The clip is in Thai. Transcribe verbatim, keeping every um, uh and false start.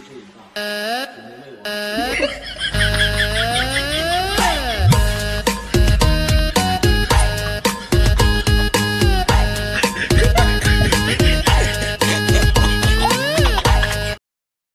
ผู้หญิงเปล่าผมยังไม่รู้